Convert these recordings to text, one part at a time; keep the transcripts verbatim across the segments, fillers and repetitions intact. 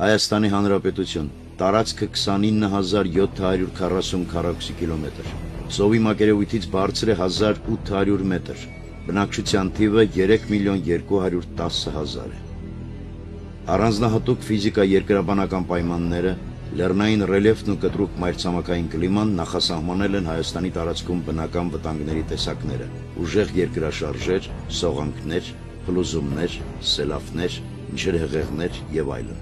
Հայաստանի Հանրապետություն, տարածքը քսանինը հազար յոթ հարյուր քառասուն քառակուսի կիլոմետր, ծովի մակերևույթից բարձր է հազար ութ հարյուր մետր, բնակչության թիվը երեք միլիոն երկու հարյուր տասը հազար է։ Առանձնահատուկ ֆիզիկա երկրաբանական պայմանները, լեռնային ռելիեֆն ու կտրուկ մայրցամաքային կլիման նախասահմանել են Հայաստանի տարածքում բնական վտանգների տեսակները, ուժեղ երկրաշարժեր, սողանքներ, փլուզումներ, սելավներ, ջրհեղեղներ եւ այլն։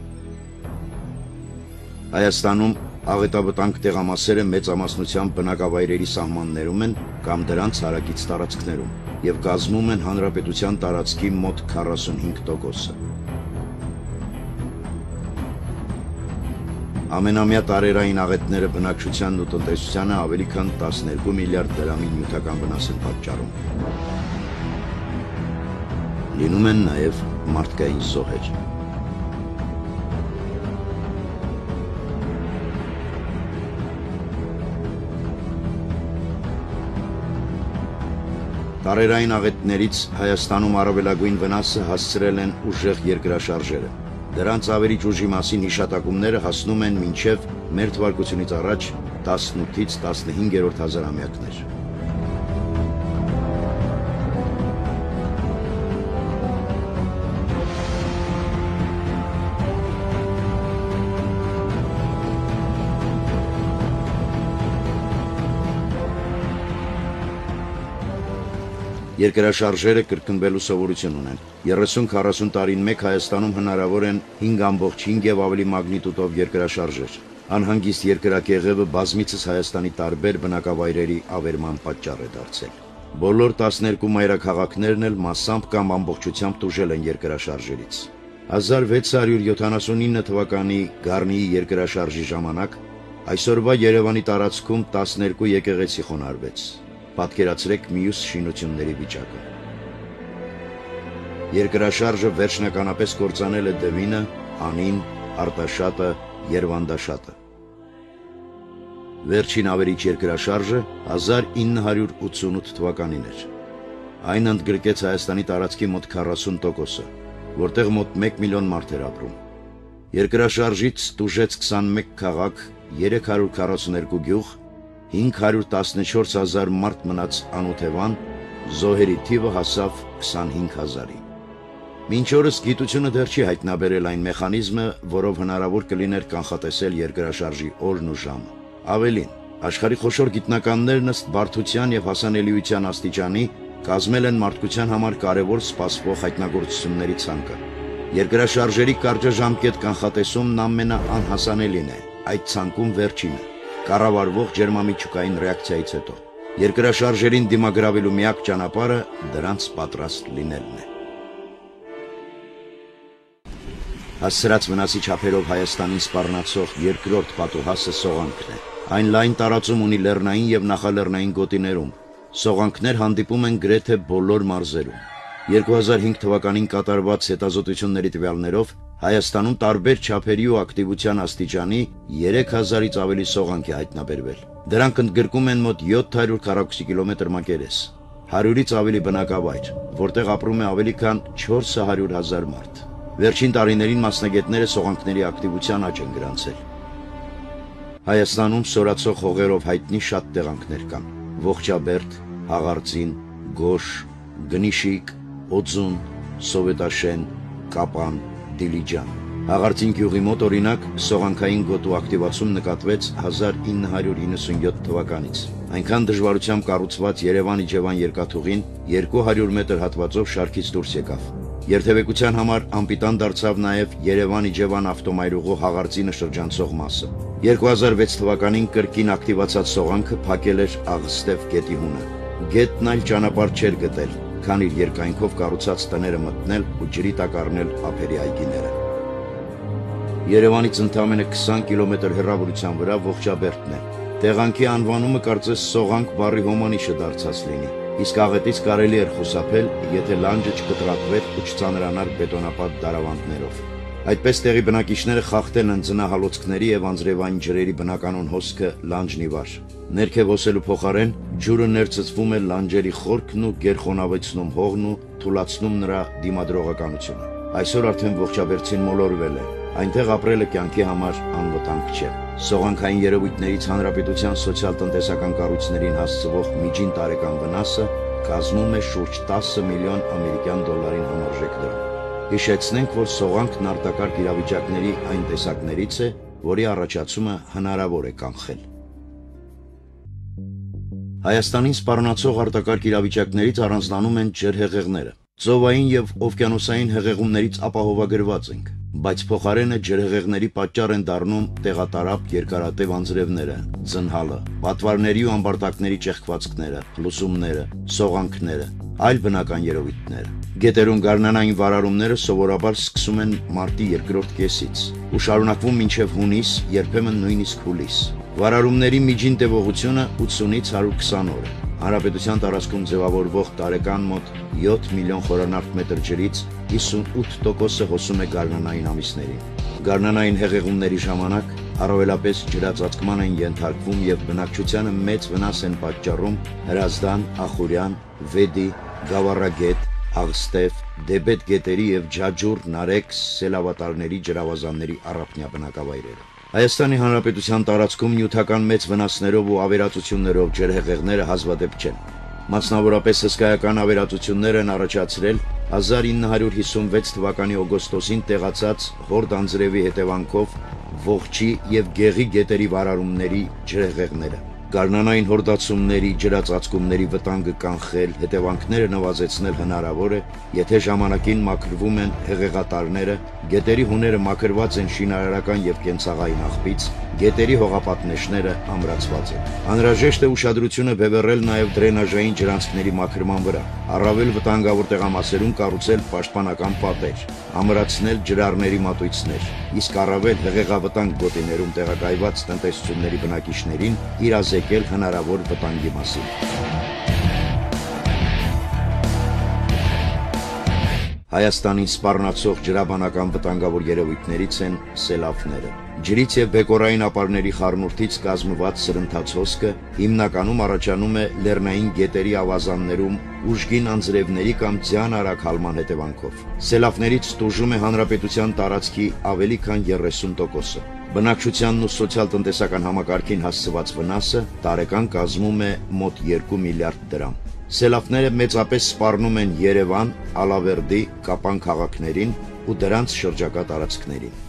Հայաստանում աղետավտանգ տեղամասերը մեծամասնությամբ բնակավայրերի սահմաններում են կամ դրանց հարակից տարածքներում եւ կազմում են հանրապետության տարածքի մոտ քառասունհինգ տոկոսը։ Ամենամյա տարերային աղետները բնակչությանն ու տնտեսությանը ավելի քան տասներկու միլիարդ դրամի նյութական վնաս են պատճառում։ Լինում են նաև մարդկային զոհեր։ Տարերային աղետներից Հայաստանում առավելագույն վնասը հասցրել են ուժեղ երկրաշարժերը։ Դրանց ավերիչ ուժի մասին հիշատակումները հասնում են մինչև մեր թվարկությունից առաջ տասնութից տասնհինգերորդ հազարամյակներ։ Երկրաշարժերը կրկնվելու սովորություն ունեն։ երեսուն քառասուն տարին մեկ Հայաստանում հնարավոր են հինգ ամբողջ հինգ եւ ավելի մագնիտուդով երկրաշարժեր։ Անհանգիստ երկրակեղևը բազմիցս Հայաստանի տարբեր բնակավայրերի ավերման պատճառ է դարձել։ Բոլոր տասներկու մայրաքաղաքներն էլ մասամբ կամ ամբողջությամբ տուժել են երկրաշարժերից։ հազար վեց հարյուր յոթանասունինը թվականի Գառնիի երկրաշարժի ժամանակ այսօրվա Երևանի տարածքում տասներկու եկեղեցի խոնարհվեց։ Պատկերացրեք մյուս շինությունների վիճակը։ Երկրաշարժը վերջնականապես կործանել է Դվինը, Անին, Արտաշատը, Երվանդաշատը։ Վերջին ավերիչ երկրաշարժը հազար ինը հարյուր ութսունութ թվականին էր։ Այն ընդգրկեց Հայաստանի տարածքի մոտ քառասուն տոկոսը, որտեղ մոտ մեկ միլիոն մարդ էր ապրում։ Երկրաշարժից տուժեց քսանմեկ քաղաք, երեք հարյուր քառասուներկու գյուղ, հինգ հարյուր տասնչորս հազար մարդ մնաց անօթևան, զոհերի թիվը հասավ քսանհինգ հազարի։ Մինչ օրս գիտությունը դեռ չի հայտնաբերել այն մեխանիզմը, որով հնարավոր կլիներ կանխատեսել երկրաշարժի օրն ու ժամը։ Ավելին, աշխարհի խոշոր գիտնականներն ըստ բարդության եւ հասանելիության աստիճանի կազմել են մարդկության համար կարևոր սպասվող հայտնագործությունների ցանկը։ Երկրաշարժերի կարճաժամկետ կանխատեսումն ամենաանհասանելին է, այդ ցանկում վերջինը։ Կառավարվող ջերմամիջուկային ռեակցիայից հետո երկրաշարժերին դիմագրավելու միակ ճանապարհը դրանց պատրաստ լինելն է։ Հասցրած վնասի չափերով Հայաստանին սպառնացող երկրորդ պատուհասը սողանքն է։ Այն լայն տարածում ունի լեռնային եւ նախալեռնային գոտիներում։ Սողանքներ հանդիպում են գրեթե բոլոր մարզերում։ երկու հազար հինգ թվականին կատարված հետազոտությունների տվյալներով Հայաստանում տարբեր չափերի ու ակտիվության աստիճանի երեք հազարից ավելի սողանք է հայտնաբերվել։ Դրանք ընդգրկում են մոտ յոթ հարյուր քառակուսի կիլոմետր մակերես, հարյուրից ավելի բնակավայր, որտեղ ապրում է ավելի քան չորս հարյուր հազար մարդ։ Վերջին տարիներին մասնագետները սողանքների ակտիվության աճ են գրանցել։ Հայաստանում սորացող հողերով հայտնի շատ տեղանքներ կան՝ Ողջաբերդ, Հաղարծին, Գոշ, Գնիշիկ, Օձուն, Սովետաշեն, Կապան, Դիլիջան։ Հաղարծին գյուղի մոտ օրինակ սողանքային գոտու ակտիվացում նկատվեց հազար ինը հարյուր իննսունյոթ թվականից։ Այնքան դժվարությամբ կառուցված Երևան-Իջևան երկաթուղին երկու հարյուր մետր հատվածով շարքից դուրս եկավ։ Երթևեկության համար անպիտան դարձավ նաև Երևան-Իջևան ավտոմայրուղու Հաղարծինը շրջանցող մասը։ երկու հազար վեց թվականին կրկին ակտիվացած սողանքը փակել էր Աղստև գետի հունը։ Գետն այլ ճանապարհ չէր գտել, քան իր երկայնքով կառուցած տները մտնել ու ջրի տակ առնել ափերի այգիները։ Երևանից ընդամենը քսան կիլոմետր հեռավորության վրա Ողջաբերդն է։ Տեղանքի անվանումը կարծես սողանք բառի հոմանիշը դարձած լինի, իսկ աղետից կարելի էր խուսափել, եթե լանջը չկտրատվեր ու չծանրանար բետոնապատ դարավանդներով։ Այդպես տեղի բնակիչները խախտել են ձնահալոցքների եւ անձրևային ջրերի բնականոն հոսքը լանջն ի վար։ Ներքև հոսելու փոխարեն ջուրը ներծծվում է լանջերի խորքն ու գերխոնավեցնում հողն ու թուլացնում նրա դիմադրողականությունը։ Այսօր արդեն Ողջաբերդին մոլորվել է, Այնտեղ ապրելը կյանքի համար անվտանգ չէ։ Սողանքային երևույթներից հանրապետության սոցիալ-տնտեսական կառույցներին հասցվող միջին տարեկան վնասը կազմում է շուրջ տասը միլիոն ամերիկյան դոլարին համարժեք դրամ։ Հիշեցնենք, որ սողանքն արտակարգ իրավիճակների այն տեսակներից է, որի առաջացումը հնարավոր է կանխել։ Հայաստանին սպառնացող արտակարգ իրավիճակներից առանձնանում են ջրհեղեղները։ Ծովային եւ օվկիանոսային հեղեղումներից ապահովագրված ենք, բայց փոխարենը ջրհեղեղների պատճառ են դառնում տեղատարապ երկարատև անձրևները, ձնհալը, պատվարների ու ամբարտակների ճեղքվածքները, լուսումները, սողանքները, այլ բնական երևույթները։ Գետերում գարնանային վարարումները սովորաբար սկսում են մարտի երկրորդ կեսից ու շարունակվում մինչև հունիս, երբեմն նույնիսկ հուլիս։ Վարարումների միջին տևողությունը ութսունից հարյուր քսան օր է։ Հանրապետության տարածքում ձևավորվող տարեկան մոտ յոթ միլիոն խորանարդ մետր ջրից հիսունութ տոկոսը հոսում է գարնանային ամիսներին։ Գարնանային հեղեղումների ժամանակ առավելապես ջրածածկման են ենթարկվում եւ բնակչությանը մեծ վնաս են պատճառում Հրազդան, Ախուրյան, Վեդի, Գավառագետ, Աղստև, Դեբետ գետերի եւ Ջաջուր, Նարեկ, Սելավատարների ջրավազանների առափնյա բնակավայրերը։ Հայաստանի Հանրապետության տարածքում նյութական մեծ վնասներով ու ավերածություններով ջրհեղեղները հազվադեպ չեն։ Մասնավորապես հսկայական ավերածություններ են առաջացրել հազար ինը հարյուր հիսունվեց թվականի օգոստոսին տեղացած Հորդ անձրևի հետևանքով Ողջի եւ Գեղի գետերի վարարումների ջրհեղեղները։ Գարնանային հորդացումների, ջրածածկումների վտանգը կանխել, հետևանքները նվազեցնել հնարավոր է, եթե ժամանակին մաքրվում են հեղեղատարները, գետերի հուները մաքրված են շինարարական եւ կենցաղային աղբից, գետերի հողապատնեշները ամրացված են։ Անհրաժեշտ է ուշադրությունը բևեռել նաեւ դրենաժային ջրանցքների մաքրման վրա, առավել վտանգավոր տեղամասերում կառուցել պաշտպանական պատեր, ամրացնել ջրառների մատույցներ, իսկ առավել հեղեղավտանգ գոտիներում տեղակայված տնտեսությունների բնակիչներին իրազեկել հնարավոր վտանգի մասին։ Հայաստանին սպառնացող ջրաբանական վտանգավոր երևույթներից են սելավները։ Ջրից եւ բեկորային ապարների խառնուրդից կազմված սրընթաց հոսքը հիմնականում առաջանում է լեռնային գետերի ավազաններում ուժգին անձրևների կամ ձյան արագ հալման հետևանքով։ Սելավներից տուժում է հանրապետության տարածքի ավելի քան երեսուն տոկոսը։ Բնակչությանն ու սոցիալ-տնտեսական համակարգին հասցված վնասը տարեկան կազմում է մոտ երկու միլիարդ դրամ։ Սելավները մեծապես սպառնում են Երևան, Ալավերդի, Կապան քաղաքներին ու դրանց շրջակա տարածքներին։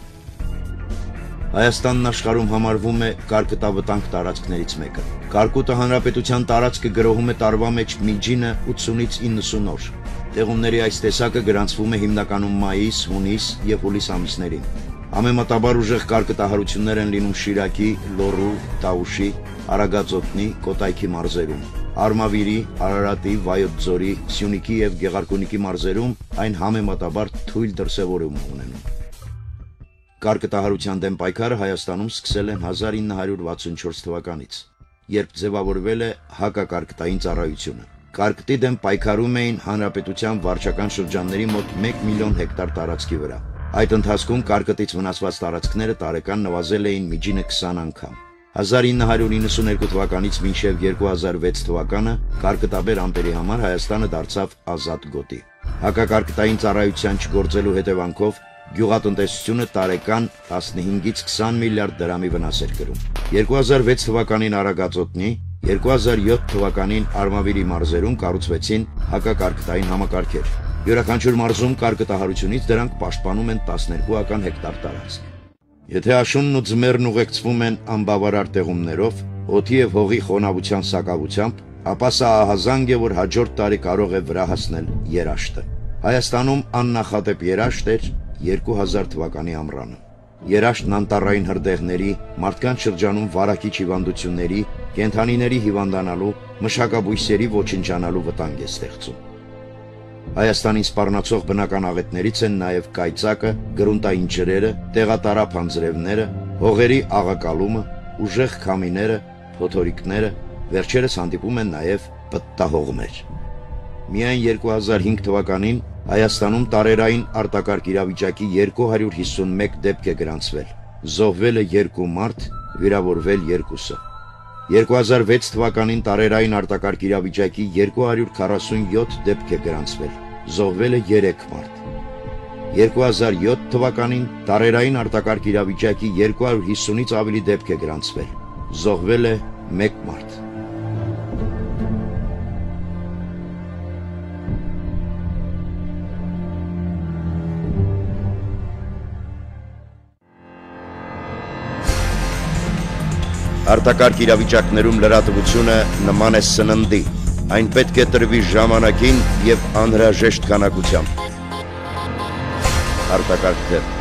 Հայաստանն աշխարհում համարվում է կարկտավտանգ տարածքներից մեկը։ Կարկուտը հանրապետության տարածքը գրոհում է տարվա մեջ միջինը ութսունից իննսուն օր։ Տեղումների այս տեսակը գրանցվում է հիմնականում մայիս, հունիս եւ հուլիս ամիսներին։ Համեմատաբար ուժեղ կարկտահարություններ են լինում Շիրակի, Լոռու, Տաուշի, Արագածոտնի, Կոտայքի մարզերում։ Արմավիրի, Արարատի, Վայոց ձորի, Սյունիքի եւ Գեղարքունիքի մարզերում այն համեմատաբար թույլ դրսևորում ունենում։ Կարկտահարության դեմ պայքարը Հայաստանում սկսել են հազար ինը հարյուր վաթսունչորս թվականից, երբ ձևավորվել է հակակարկտային ծառայությունը։ Կարկտի դեմ պայքարում էին հանրապետության վարչական շրջանների մոտ մեկ միլիոն հեկտար տարածքի վրա։ Այդ ընթացքում կարկտից վնասված տարածքները տարեկան նվազել էին միջինը քսան անգամ։ հազար ինը հարյուր իննսունհինգ թվականից մինչև երկու հազար վեց թվականը կարկտաբեր ամպերի համար Հայաստանը դարձավ ազատ գոտի։ Հակակարկտային ծառայության չգործելու հետևանքով գյուղատնտեսությունը տարեկան տասնհինգից քսան միլիարդ դրամի վնաս էր կրում։ երկու հազար վեց թվականին Արագածոտնի, երկու հազար յոթ թվականին Արմավիրի մարզերում կառուցվեցին հակակարկտային համակարգեր։ Յուրաքանչյուր մարզում կարկտահարությունից դրանք պաշտպանում են տասներկուական հեկտար տարածք։ Եթե աշունն ու ձմեռն ուղեկցվում են անբավարար տեղումներով, օդի եւ հողի խոնավության սակավությամբ, ապա սա ահազանգ է, որ հաջորդ տարի կարող է վրա հասնել երաշտը։ Հայաստանում աննախադեպ երաշտ էր երկու հազար թվականի ամռանը։ Երաշտն անտառային հրդեհների, մարդկանց շրջանում վարակիչ հիվանդությունների, կենդանիների հիվանդանալու, մշակաբույսերի ոչնչանալու վտանգ է ստեղծում։ Հայաստանին սպառնացող բնական աղետներից են նաև կայծակը, գրունտային ջրերը, տեղատարապ անձրևները, հողերի աղակալումը, ուժեղ քամիները, փոթորիկները, վերջերս հանդիպում են նաև պտտահողմեր։ Միայն երկու հազար հինգ թվականին Հայաստանում տարերային արտակարգ իրավիճակի երկու հարյուր հիսունմեկ դեպք է գրանցվել։ Զոհվել է երկու մարդ, վիրավորվել երկուսը։ երկու հազար վեց թվականին տարերային արտակարգ իրավիճակի երկու հարյուր քառասունյոթ դեպք է գրանցվել։ Զոհվել է երեք մարդ։ երկու հազար յոթ թվականին տարերային արտակարգ իրավիճակի երկու հարյուր հիսունից ավելի դեպք է գրանցվել։ Զոհվել է մեկ մարդ։ Արտակարգ իրավիճակներում լրատվությունը նման է սննդի, այն պետք է տրվի ժամանակին և անհրաժեշտ քանակությամբ։ Արտակարգ թեթ։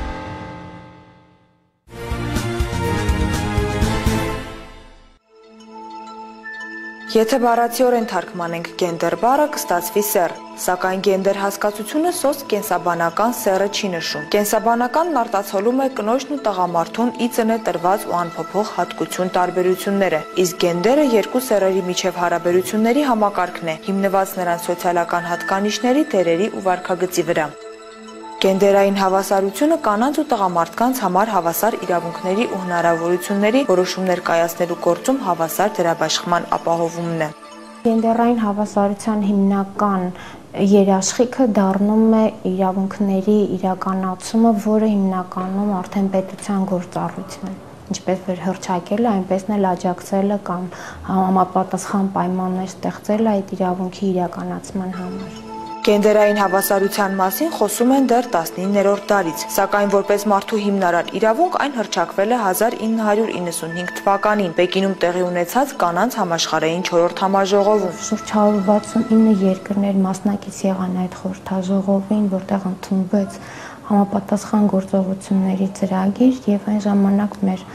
Եթե բառացիորեն թարգմանենք գենդեր բառը, կստացվի սեռ, սակայն գենդեր հասկացությունը սոց կենսաբանական սեռը չի նշում։ Կենսաբանականն արտացոլում է կնոջն ու տղամարդուն ի ծնե տրված ու անփոփոխ հատկություն տարբերությունները, իսկ գենդերը երկու սեռերի միջև հարաբերությունների համակարգն է, հիմնված նրանց սոցիալական հատկանիշների, դերերի ու վարքագծի վրա։ Գենդերային հավասարությունը կանանց ու տղամարդկանց համար հավասար իրավունքների ու հնարավորությունների որոշումներ կայացնելու գործում հավասար դերաբաշխման ապահովումն է։ Գենդերային հավասարության հիմնական երաշխիքը դառնում է իրավունքների իրականացումը, որը հիմնականում արդեն պետության գործառույթն է, ինչպես որ հռչակելը, այնպես էլ աջակցելը կամ համապատասխան պայմաններ ստեղծելը այդ իրավունքի իրականացման համար։ Գենդերային հավասարության մասին խոսում են դեռ տասնիններորդ դարից, սակայն որպես մարդու հիմնարար իրավունք այն հռչակվել է հազար ինը հարյուր իննսունհինգ թվականին Պեկինում տեղի ունեցած կանանց համաշխարհային չորրորդ համաժողովում։ Շուրջ հարյուր վաթսունինը երկրներ մասնակից եղան այդ խորհրդաժողովին, որտեղ ընդունվեց համապատասխան գործողությունների ծրագիր եւ այն ժամանակ մեր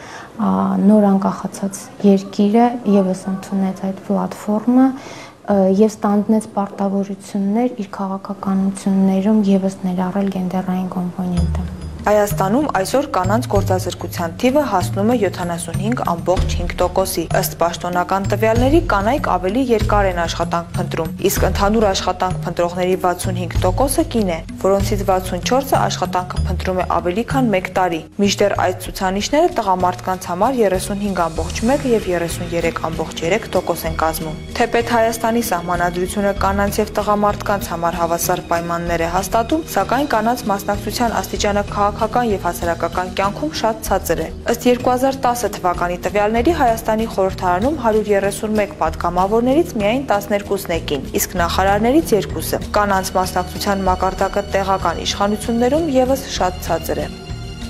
նոր անկախացած երկիրը եւս ընդունեց այդ պլատֆորմը եւ ստանձնեց պարտավորություններ իր քաղաքականություններում եւս ներառել գենդերային կոմպոնենտը։ Հայաստանում այսօր կանանց գործազրկության թիվը հասնում է յոթանասունհինգ ամբողջ հինգ տոկոսի, ըստ պաշտոնական տվյալների կանայք ավելի երկար են աշխատանք փնտրում, իսկ ընդհանուր աշխատանք փնտրողների վաթսունհինգ տոկոսը կին է, որոնցից վաթսունչորսը աշխատանքը փնտրում է ավելի քան մեկ տարի, մինչդեռ այդ ցուցանիշները տղամարդկանց համար երեսունհինգ ամբողջ մեկ եւ երեսունյերեք ամբողջ երեք տոկոս են կազմում։ Թեպետ Հայաստանի սահմանադրությունը կանանց եւ տղամարդկանց համար հավասար պայմաններ է հաստատում, սակայն կանանց մասնակցության աստիճանը քաղաքական եւ հասարակական կյանքում շատ ցածր է։ Ըստ երկու հազար տասը թվականի տվյալների Հայաստանի խորհրդարանում հարյուր երեսունմեկ պատգամավորներից միայն տասներկուսն է կին, իսկ նախարարներից երկուսը։ Կանանց մասնակցության մակարդակը տեղական իշխանություններում եւս շատ ցածր է։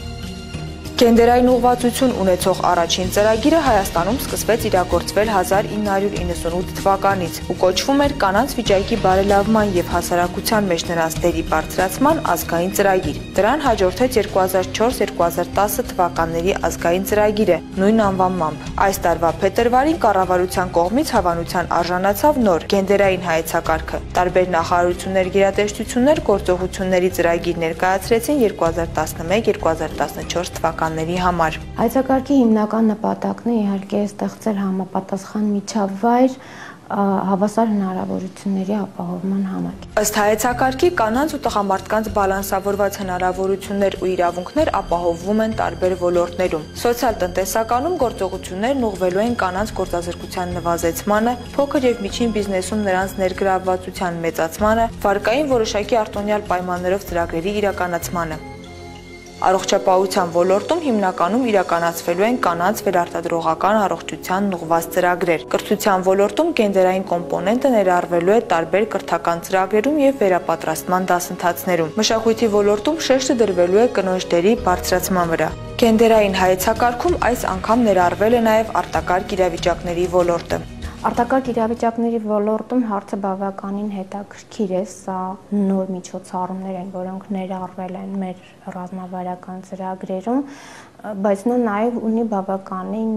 Գենդերային ուղղվածություն ունեցող առաջին ծրագիրը Հայաստանում սկսվեց իրագործվել հազար ինը հարյուր իննսունութ թվականից ու կոչվում էր կանանց վիճակի բարելավման եւ հասարակության մեջ նրանց դերի բարձրացման ազգային ծրագիր։ Դրան հաջորդեց երկու հազար չորս երկու հազար տասը թվականների ազգային ծրագիրը նույն անվանմամբ։ Այս տարվա փետրվարին կառավարության կողմից հավանության արժանացավ նոր գենդերային հայեցակարգը։ Տարբեր նախարարություններ, գերատեսչություններ գործողությունների ծրագիր ներկայացրեցին երկու հազար տասնմեկ երկու հազար տասնչորս թվականների համար։ Հայեցակարգի հիմնական նպատակն է իհարկե ստեղծել համապատասխան միջավայր հավասար հնարավորությունների ապահովման համար։ Ըստ հայեցակարգի կանանց ու տղամարդկանց բալանսավորված հնարավորություններ ու իրավունքներ ապահովվում են տարբեր ոլորտներում։ Սոցիալ-տնտեսականում գործողություններն ուղղվելու են կանանց գործազրկության նվազեցմանը, փոքր եւ միջին բիզնեսում նրանց ներգրավվածության մեծացմանը, վարկային որոշակի արտոնյալ պայմաններով ծրագրերի իրականացմանը։ Առողջապահության ոլորտում հիմնականում իրականացվելու են կանանց վերարտադրողական առողջությանն ուղղված ծրագրեր։ Կրթության ոլորտում գենդերային կոմպոնենտը ներառվելու է տարբեր կրթական ծրագրերում եւ վերապատրաստման դասընթացներում։ Մշակույթի ոլորտում շեշտը դրվելու է կնոջ դերի բարձրացման վրա։ Գենդերային հայեցակարգում այս անգամ ներառվել է նաեւ արտակարգ իրավիճակների ոլորտը։ Արտակարգ իրավիճակների ոլորտում հարցը բավականին հետաքրքիր է, սա նոր միջոցառումներ են, որոնք ներառվել են մեր ռազմավարական ծրագրերում, բայց նա նաև ունի բավականին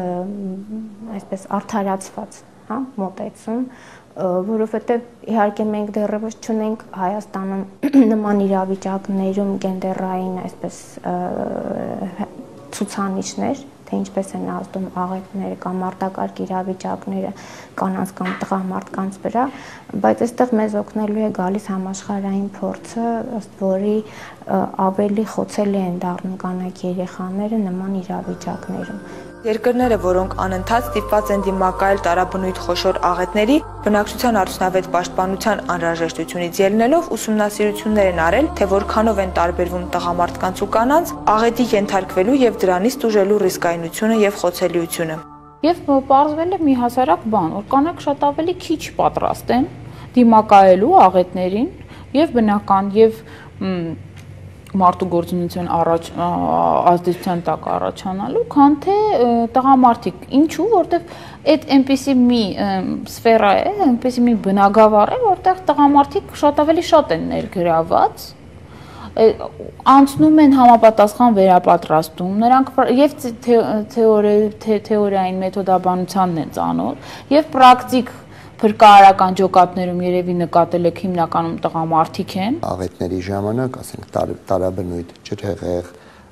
այսպես արդարացված, հա, մոտեցում, որովհետև իհարկե մենք դեռևս չունենք Հայաստանում նման իրավիճակներում գենդերային այսպես ցուցանիշներ, թե ինչպես են ազդում աղետները կամ արտակարգ իրավիճակները կանանց կամ տղամարդկանց վրա, բայց այստեղ մեզ օգնելու է գալիս համաշխարհային փորձը, ըստ որի ավելի խոցելի են դառնում կանայք երեխաները նման իրավիճակներում։ Երկրները, որոնք անընդհատ ստիպված են դիմակայել տարաբնույթ խոշոր աղետների, բնակչության արդյունավետ պաշտպանության անհրաժեշտությունից ելնելով ուսումնասիրություններ են արել, թե որքանով են տարբերվում տղամարդկանց ու կանանց աղետի ենթարկվելու եւ դրանից տուժելու ռիսկայնությունը եւ խոցելիությունը։ Եվ պարզվել է մի հասարակ բան, որ կանայք շատ ավելի քիչ պատրաստ են դիմակայելու աղետներին եւ բնական եւ մարդու գործունեության առաջ ազդեցության տակ առաջանալու, քան թե տղամարդիկ։ Ինչու, որտեվ այդ այնպիսի մի սֆերա է, այնպիսի մի բնագավառ է, որտեղ տղամարդիկ շատ ավելի շատ են ներգրաված, անցնում են համապատասխան վերապատրաստում, նրանք եւ թեորիային մեթոդաբանությանն են ծանոթ, եւ պրակտիկ Փրկարարական ջոկատներում երևի նկատել եք հիմնականում տղամարդիկ են։ Աղետների ժամանակ, ասենք տարաբնույթ, ջրհեղեղ,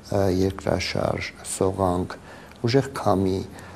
երկրաշարժ, սողանք, ուժեղ քամի,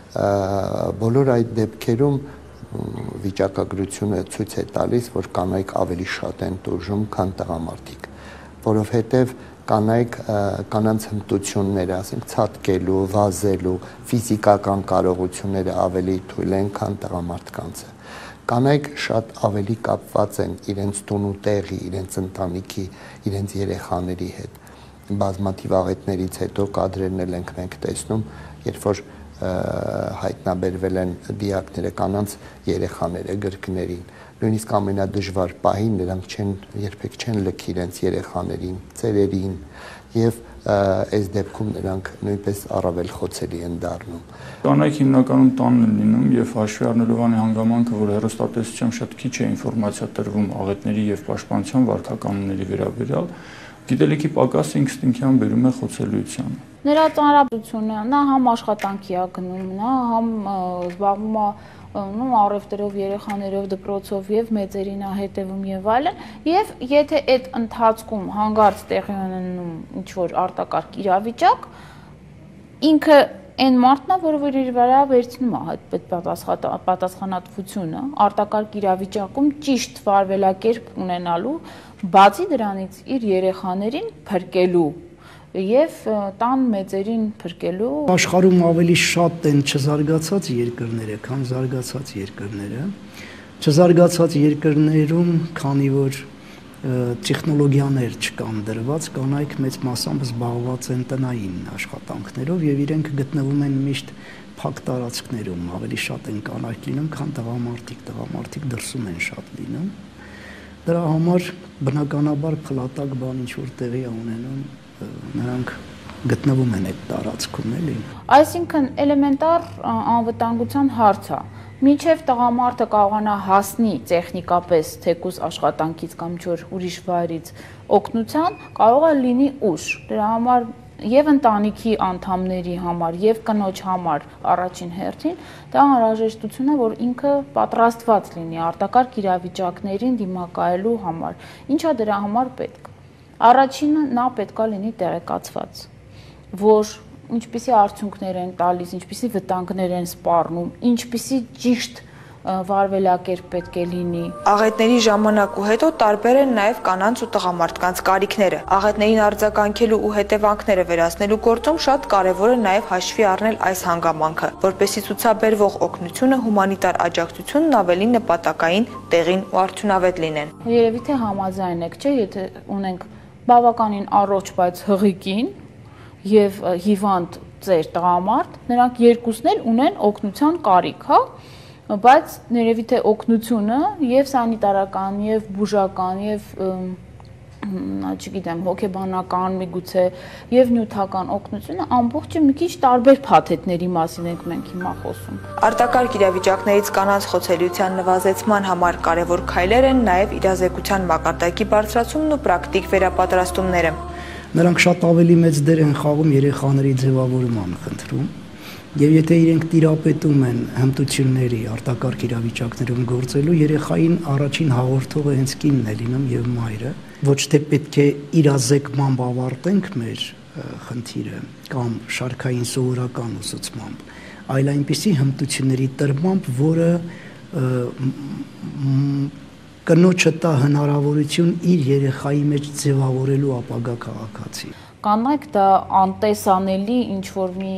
բոլոր այդ դեպքերում վիճակագրությունը ցույց է տալիս, որ կանայք ավելի շատ են տուժում, քան տղամարդիկ, որովհետև կանայք կանանց հմտությունները, ասենք ցատկելու, վազելու, ֆիզիկական կարողությունները ավելի թույլ են, քան տղամարդկանցը։ Կանայք շատ ավելի կապված են իրենց տունու տեղի, իրենց ընտանիքի, իրենց երեխաների հետ։ Բազմաթիվ աղետներից հետո կադրերն էլ ենք մենք տեսնում, երբ որ հայտնաբերվել են դիակները կանանց երեխաները գրկներին։ Նույնիսկ ամենադժվար պահին նրանք չեն երբեք չեն լքի իրենց երեխաներին, ծերերին եւ այս դեպքում նրանք նույնպես առավել խոցելի են դառնում։ Կանայք հիմնականում տանն են լինում եւ հաշվի առնելով անի հանգամանքը, որ հեռուստատեսությամբ շատ քիչ է ինֆորմացիա տրվում աղետների եւ պաշտպանության վարքականոնների վերաբերյալ, գիտելիքի պակասը ինստինկտիվ բերում է խոցելիության։ Նրա ծանրաբերությունը, նա համ աշխատանքի է գնում, նա համ զբաղվում է նո առևտրով, երեխաներով, դպրոցով եւ մեծերին է հետևում եւ այլն, եւ եթե այդ ընթացքում հանգարց տեղի ունենում ինչ որ արտակարգ իրավիճակ, ինքը այն մարդն է, որը իր վրա վերցնում է այդ պատասխանատվությունը արտակարգ իրավիճակում ճիշտ վարվելակերպ ունենալու, բացի դրանից իր երեխաներին փրկելու եւ տան մեծերին փրկելու։ Աշխարհում ավելի շատ են չզարգացած երկրները, քան զարգացած երկրները։ Չզարգացած երկրներում, քանի որ տեխնոլոգիաներ չկան դրված, կանայք մեծ մասամբ զբաղված են տնային աշխատանքներով եւ իրենք գտնվում են միշտ փակ տարածքներում, ավելի շատ են կանայք լինում, քան տղամարդիկ, տղամարդիկ դրսում են շատ լինում։ Դրա համար բնականաբար փլատակ բան ինչ որ տեղի է ունենում, նրանք գտնվում են այդ տարածքում, էլի։ Այսինքն էլեմենտար անվտանգության հարց է։ Մինչև տղամարդը կարողանա հասնի տեխնիկապես թեկուզ աշխատանքից կամ ինչ-որ ուրիշ վայրից օգնության, կարող է լինի ուշ։ Դրա համար եւ ընտանիքի անդամների համար եւ կնոջ համար առաջին հերթին դա անհրաժեշտություն է, որ ինքը պատրաստված լինի արտակարգ իրավիճակներին դիմակայելու համար։ Ինչա դրա համար պետք։ Առաջինը նա պետքա լինի տեղեկացված, որ ինչպիսի արդյունքներ են տալիս, ինչպիսի վտանգներ են սպառնում, ինչպիսի ճիշտ վարվելակերպ պետք է լինի։ Աղետների ժամանակ ու հետո տարբեր են նաև կանանց ու տղամարդկանց կարիքները։ Աղետներին արձագանքելու ու հետևանքները վերացնելու գործում շատ կարևոր է նաև հաշվի առնել այս հանգամանքը, որպեսզի ցուցաբերվող օգնությունը, հումանիտար աջակցությունն ավելի նպատակային, տեղին ու արդյունավետ լինեն։ Երևի թե համաձայն եք, չէ, եթե ունենք բավականին առողջ, բայց հղիկին եւ հիվանդ ծեր տղամարդ, նրանք երկուսն էլ ունեն օգնության կարիք, հա, բայց ներևի թե օգնությունը եւ սանիտարական եւ բուժական եւ չգիտեմ հոգեբանական միգուցե եւ նյութական օգնությունը ամբողջը մի քիչ տարբեր փաթեթների մասին ենք մենք հիմա խոսում։ Արտակարգ իրավիճակներից կանանց խոցելիության նվազեցման համար կարևոր քայլեր են նաեւ իրազեկության մակարդակի բարձրացումն ու պրակտիկ վերապատրաստումները։ Նրանք շատ ավելի մեծ դեր են խաղում երեխաների ձևավորման խնդրում, եւ եթե իրենք տիրապետում են հմտությունների արտակարգ իրավիճակներում գործելու, երեխային առաջին հաղորդողը հենց կինն է լինում եւ մայրը, ոչ թե պետք է իրազեկմամբ ավարտենք մեր խնդիրը կամ շարքային սովորական ուսուցմամբ, այլ այնպիսի հմտությունների տրմամբ, որը կնոջը տա հնարավորություն իր երեխայի մեջ ձևավորելու ապագա քաղաքացի։ կանայք դա անտեսանելի ինչ որ մի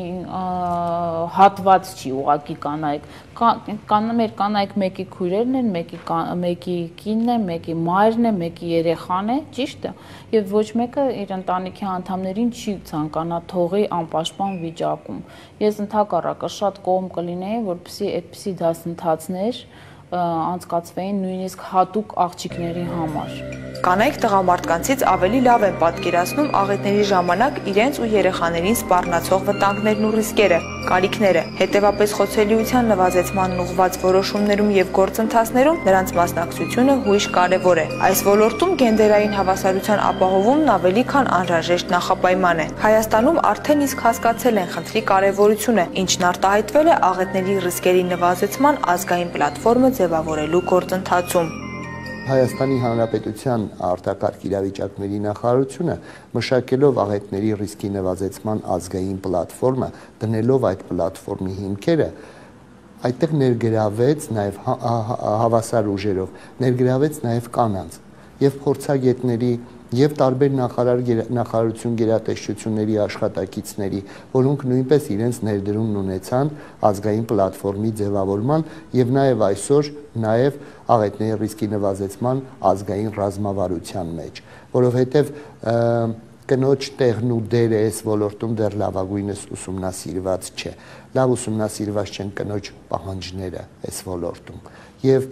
հատված չի ուղակի կանայք կան մեր կանայք մեկի քույրերն են, մեկի մեկի կինն է, մեկի մայրն է, մեկի երեխան է, ճիշտ է, եւ ոչ մեկը իր ընտանիքի անդամներին չի ցանկանա թողի անպաշտպան վիճակում։ Ես ընդհակառակը շատ կողմ կլինեի, որպեսզի այդպիսի դասընթացներ անցկացվեին նույնիսկ հատուկ աղջիկների համար։ Կանայք տղամարդկանցից ավելի լավ են պատկերացնում աղետների ժամանակ իրենց ու երեխաներին սպառնացող վտանգներն ու ռիսկերը, կարիքները, հետևապես խոցելիության նվազեցմանն ուղղված որոշումներում եւ գործընթացներում նրանց մասնակցությունը հույժ կարեւոր է։ Այս ոլորտում գենդերային հավասարության ապահովումն ավելի քան անհրաժեշտ նախապայման է։ Հայաստանում արդեն իսկ հասկացել են խնդրի կարեւորությունը, ինչն արտահայտվել է աղետների ռիսկերի նվազեցման ազգային պլատֆորմը ձևավորելու գործընթացում։ Հայաստանի Հանրապետության արտակարգ իրավիճակների նախարարությունը մշակելով աղետների ռիսկի նվազեցման ազգային պլատֆորմը, դնելով այդ պլատֆորմի հիմքերը, այդտեղ ներգրավեց նաև հավասար ուժերով, ներգրավեց նաև կանանց եւ փորձագետների եւ տարբեր նախարարություն գերատեսչությունների աշխատակիցների, որոնք նույնպես իրենց ներդրումն ունեցան ազգային պլատֆորմի ձևավորման եւ նաեւ այսօր նաեւ աղետների ռիսկի նվազեցման ազգային ռազմավարության մեջ, որովհետեւ կնոջ տեղն ու դերը այս ոլորտում դեռ լավագույնս ուսումնասիրված չէ։ Լավ ուսումնասիրված չեն կնոջ պահանջները այս ոլորտում եւ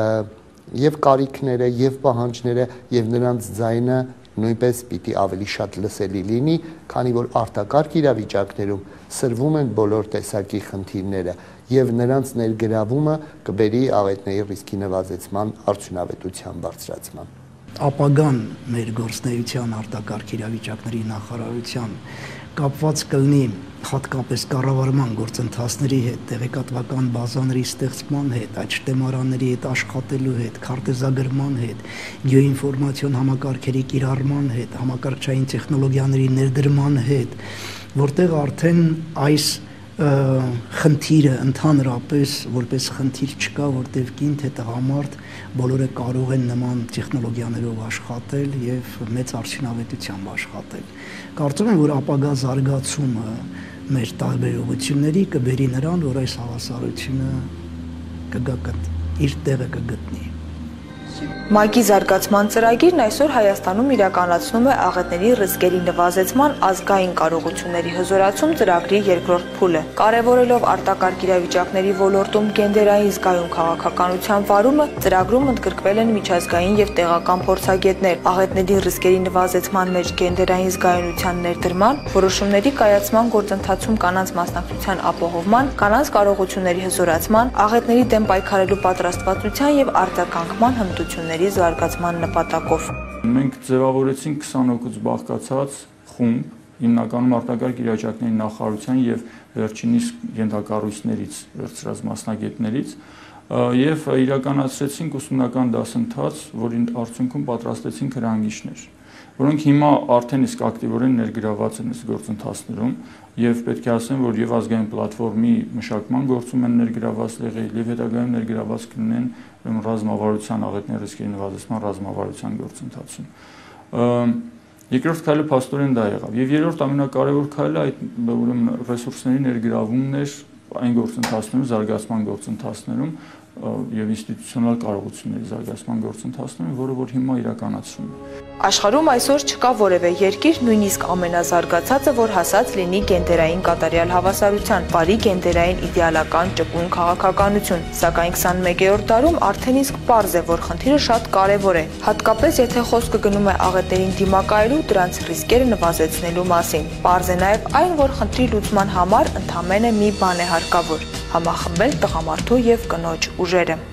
եւ կարիքները եւ պահանջները եւ նրանց ձայնը նույնպես պիտի ավելի շատ լսելի լինի, քանի որ արտակարգ իրավիճակներում սրվում են բոլոր տեսակի խնդիրները եւ նրանց ներգրավումը կբերի աղետների ռիսկի նվազեցման արդյունավետության բարձրացման։ Ապագան մեր գործնեության արտակարգ իրավիճակների նախարարության կապված կլինի հատկապես կառավարման գործընթացների հետ, տեղեկատվական բազաների ստեղծման հետ, այդ շտեմարանների հետ աշխատելու հետ, քարտեզագրման հետ, գեոինֆորմացիոն համակարգերի կիրառման հետ, համակարգչային տեխնոլոգիաների ներդրման հետ, որտեղ արդեն այս խնդիրը ընդհանրապես որպես խնդիր չկա, որտեղ կին թե տղամարդ բոլորը կարող են նման տեխնոլոգիաներով աշխատել եւ մեծ արդյունավետությամբ աշխատել։ Կարծում եմ, որ ապագա զարգացումը մեր տարբերությունների կբերի նրան, որ այս հավասարությունը կգա իր տեղը կգտնի։ ՄԱԿ-ի զարգացման ծրագիրն այսօր Հայաստանում իրականացնում է աղետների ռիսկերի նվազեցման ազգային կարողությունների հզորացում ծրագրի երկրորդ փուլը։ Կարևորելով արտակարգ իրավիճակների ոլորտում գենդերային զգայուն քաղաքականության վարումը, ծրագրում ընդգրկվել են միջազգային եւ տեղական փորձագետներ, աղետների ռիսկերի նվազեցման մեջ գենդերային զգայունության ներդրման, որոշումների կայացման գործընթացում կանանց մասնակցության ապահովման, կանանց կարողությունների հզորացման, աղետների դեմ պայքարելու պատրաստվածության եւ արձագանքման հմտությունների զարգացման նպատակով։ Մենք ձևավորեցինք քսան հոգուց բաղկացած խումբ, հիմնականում արտակարգ իրավիճակների նախարարության եւ վերջինիս ենթակառույցներից վերցրած մասնագետներից եւ իրականացրեցինք ուսումնական դասընթաց, որին արդյունքում պատրաստեցինք հրանգիչներ, որոնք հիմա արդեն իսկ ակտիվորեն ներգրավված են այս գործընթացներում եւ պետք է ասեմ, որ եւ ազգային պլատֆորմի մշակման գործում են ներգրավված եղել եւ հետագայում ներգրավված կլինեն ռազմավարության աղետների ռիսկերի նվազեցման ռազմավարության գործընթացում։ Երկրորդ քայլը փաստորեն դա եղավ եւ երրորդ ամենակարևոր քայլը այդ ուրեմն ռեսուրսների ներգրավումն էր այն գործընթացներում, զարգացման գործընթացներում եւ ինստիտուցիոնալ կարողությունների զարգացման գործընթացներում, որը որ հիմա իրականացվում է։ Աշխարհում այսօր չկա որևէ երկիր, նույնիսկ ամենազարգացածը, որ հասած լինի գենդերային կատարյալ հավասարության, բարի գենդերային իդեալական ճկուն քաղաքականություն, սակայն քսանմեկերորդ դարում արդեն իսկ պարզ է, որ խնդիրը շատ կարևոր է, հատկապես եթե խոսքը գնում է աղետներին դիմակայելու, դրանց ռիսկերը նվազեցնելու մասին։ Պարզ է նաև այն, որ խնդրի լուծման համար ընդամենը մի բան է հարկավոր՝ համախմբել տղամարդու եւ կնոջ ուժերը։